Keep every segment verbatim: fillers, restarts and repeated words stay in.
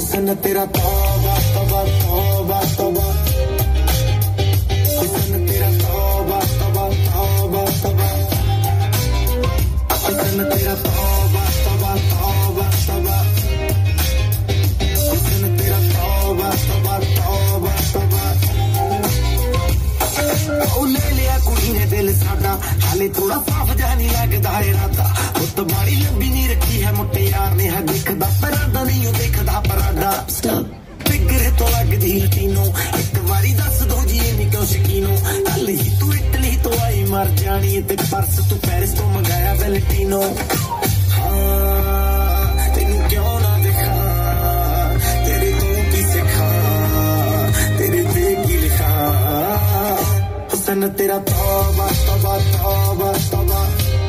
हुस्न तेरा तौबा तौबा तौबा तौबा, हुस्न तेरा तौबा तौबा तौबा तौबा, हुस्न तेरा तौबा तौबा तौबा तौबा, हुस्न तेरा तौबा तौबा तौबा तौबा। ओ ले लिया कुड़ी ने दिल साडा, हाले थोड़ा साफ जा नहीं लगदा इरादा, वो तो बड़ी लंबी नहीं रखी है मुट्टे यार ने, है दिखदा परादा नहीं हो देखदा परादा। फिक्र तो लगदी तीनों एक बारी दस दो जी नहीं क्यों शकीनो, कल ही तू इटली तो आई मर जानी ते परस तू पेरिस तो मंगाया वेलेंटिनो। हाँ तेनू क्यों ना दिखा, तेरे तो की सिखा, तेरे ते की लिखा, हुस्न तेरा तौबा तौबा तौबा तौबा,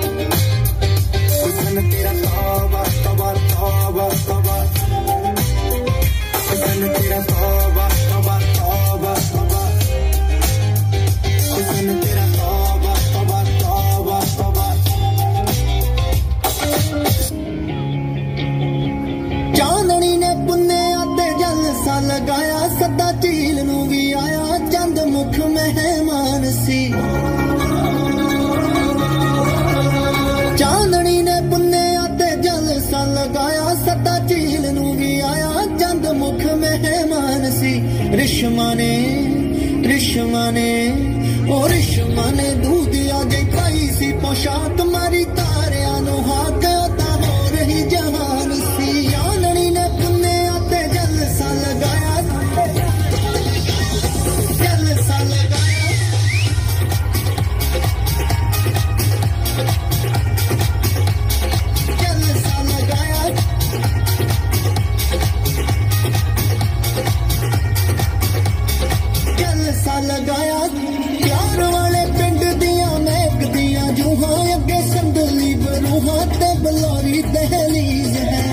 हुस्न तेरा तौबा तौबा तौबा तौबा, हुस्न तेरा तौबा तौबा तौबा तौबा, हुस्न तेरा तौबा तौबा तौबा तौबा। चांदनी ने पुन्नेया ते जलसा लगाया, सदा झील नू भी आया, चंद मुख मेहमान सी। चांदनी ने पुन्नेया ते जलसा लगाया, सदा झील नू भी आया, चंद मुख मेहमान सी। रिश्मा ने रिश्मा ने ओ रिश्मा ने दूधिया जे पाई सी पोशाक, मारी तारिया नू हाथ ता हो रही जहान सी। चांदनी ने पुन्नेया ते जलसा लगाया, जलसा लगाया, जलसा लगाया, जलसा लगाया। प्यार वाले पिंड दिया महक दिया जूहां, अगे संदली बरूहां ते बलौरी दहलीज है।